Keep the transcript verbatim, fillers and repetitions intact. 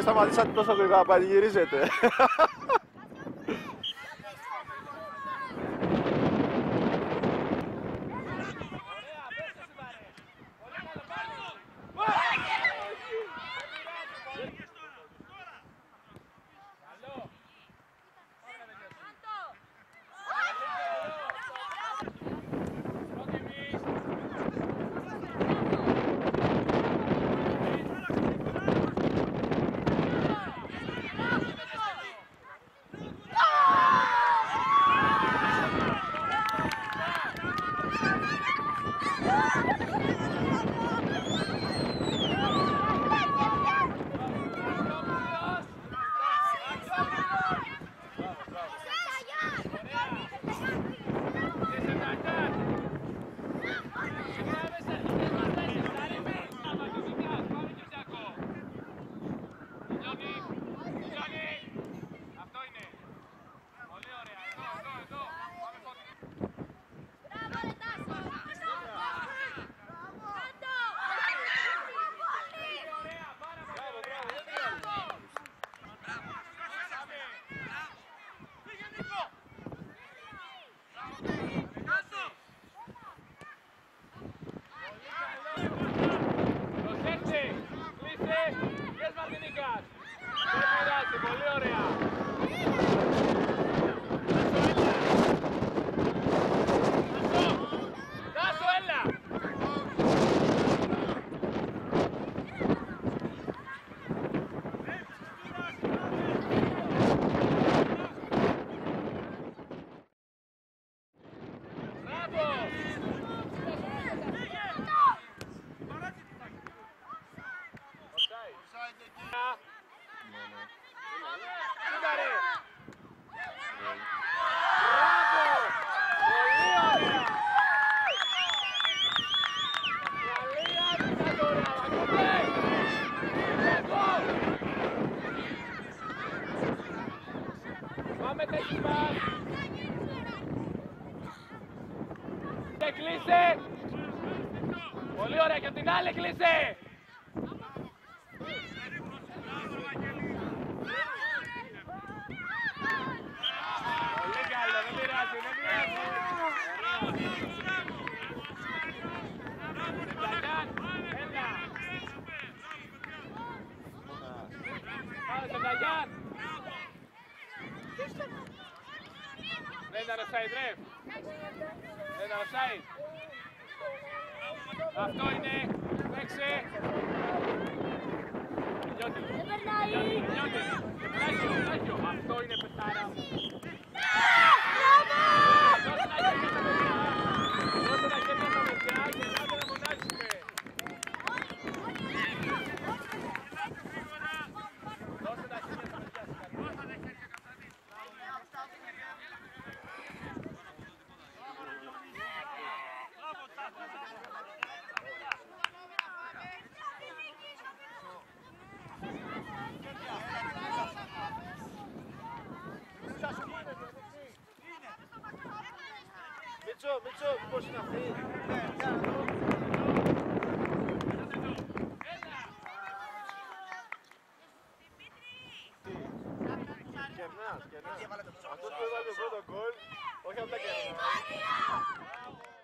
σταματήσατε τόσο γρήγορα να πανηγυρίζετε. Πολύ ωραία. Τάσο, έλα. Μπράβο. Πάμε τέχνη μας. Και κλείσε. Πολύ ωραία και απ' την άλλη κλείσε. Πολύ καλό, δεν πειράζει, δεν πειράζει. Σενταγιάν, έλα. Πάμε Σενταγιάν. Δεν ήταν offside, ρε. Δεν ήταν offside. Αυτό είναι. Παίξε. Λιώτη. Λιώτη. Λιώτη. Λάγιο. Λάγιο. Αυτό είναι πετάρα. Δώσε τα χέρια στα παιδιά. Δώσε τα χέρια στα παιδιά και ελάτε να μονάξουμε. Δώσε τα χέρια στα παιδιά. Μίτσο, Μίτσο, πώς είναι αυτή. Κερνάς, κερνάς. Αυτό που έβαλε το πρώτο γκολ, όχι από τα κερνά.